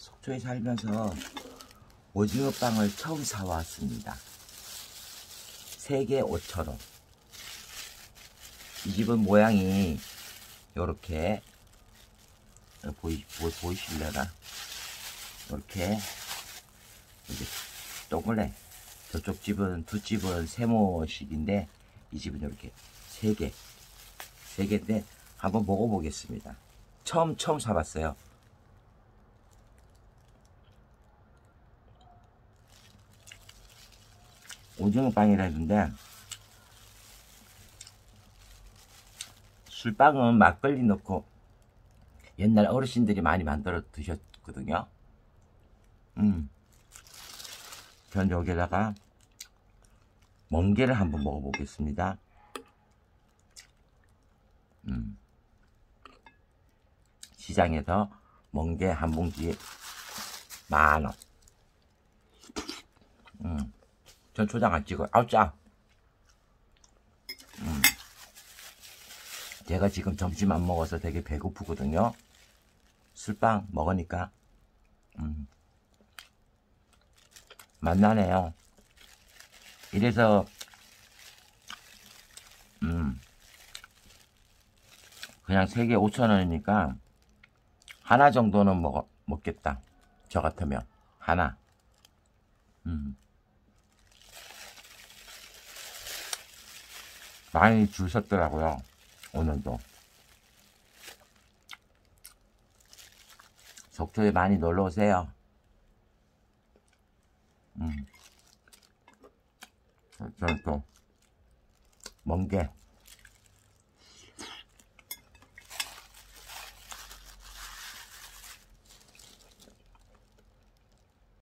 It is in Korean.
속초에 살면서 오징어빵을 처음 사왔습니다. 3개 5,000원. 이 집은 모양이 요렇게 보이실려나? 이렇게 동그래. 저쪽 집은 두 집은 세모식인데 이 집은 이렇게 3개인데 한번 먹어보겠습니다. 처음 사봤어요. 오징어빵이라는데 술빵은 막걸리 넣고 옛날 어르신들이 많이 만들어 드셨거든요. 전 여기다가 멍게를 한번 먹어보겠습니다. 시장에서 멍게 한 봉지에 10,000원. 전 초장 안 찍어요. 아우 짜. 제가 지금 점심 안 먹어서 되게 배고프거든요. 술빵 먹으니까 맛나네요. 이래서 그냥 3개 5,000원이니까 하나 정도는 먹겠다. 저 같으면 하나. 많이 줄 섰더라고요. 오늘도. 속초에 많이 놀러 오세요. 저는 또 멍게